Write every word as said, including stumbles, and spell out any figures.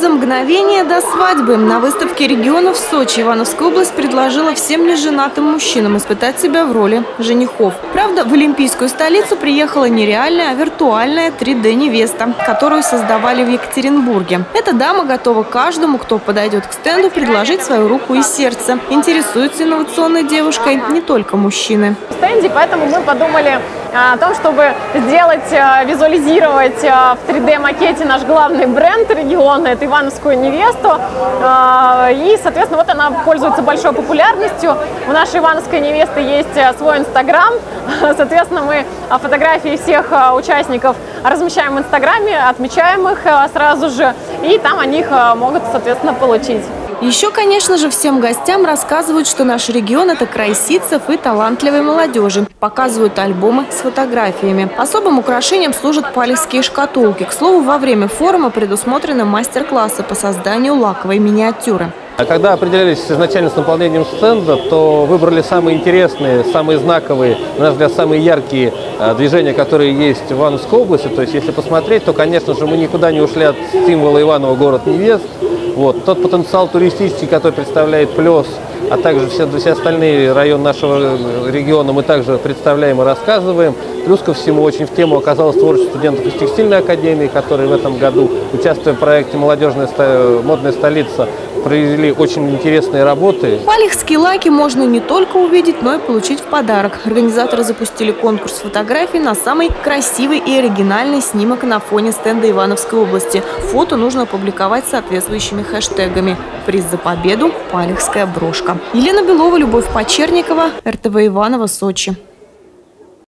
за мгновение до свадьбы. На выставке регионов в Сочи Ивановская область предложила всем неженатым мужчинам испытать себя в роли женихов. Правда, в олимпийскую столицу приехала не реальная, а виртуальная три дэ невеста, которую создавали в Екатеринбурге. Эта дама готова каждому, кто подойдет к стенду, предложить свою руку и сердце. Интересуются инновационной девушкой не только мужчины. В стенде, поэтому мы подумали о том, чтобы сделать, визуализировать в три дэ макете наш главный бренд региона, это Ивановскую невесту. И, соответственно, вот она пользуется большой популярностью. У нашей Ивановской невесты есть свой инстаграм. Соответственно, мы фотографии всех участников размещаем в инстаграме, отмечаем их сразу же, и там они их могут, соответственно, получить. Еще, конечно же, всем гостям рассказывают, что наш регион – это край ситцев и талантливой молодежи. Показывают альбомы с фотографиями. Особым украшением служат палехские шкатулки. К слову, во время форума предусмотрены мастер-классы по созданию лаковой миниатюры. А когда определялись изначально с наполнением стенда, то выбрали самые интересные, самые знаковые, на наш взгляд, самые яркие движения, которые есть в Ивановской области. То есть, если посмотреть, то, конечно же, мы никуда не ушли от символа Иваново «Город невест». Вот. Тот потенциал туристический, который представляет Плес, а также все, все остальные районы нашего региона мы также представляем и рассказываем. Плюс ко всему очень в тему оказалось творчество студентов из текстильной академии, которые в этом году, участвуя в проекте «Молодежная модная столица», произвели очень интересные работы. Палехские лаки можно не только увидеть, но и получить в подарок. Организаторы запустили конкурс фотографий на самый красивый и оригинальный снимок на фоне стенда Ивановской области. Фото нужно опубликовать соответствующими хэштегами. Приз за победу – палехская брошка. Елена Белова, Любовь Почерникова, эр тэ вэ Иваново, Сочи.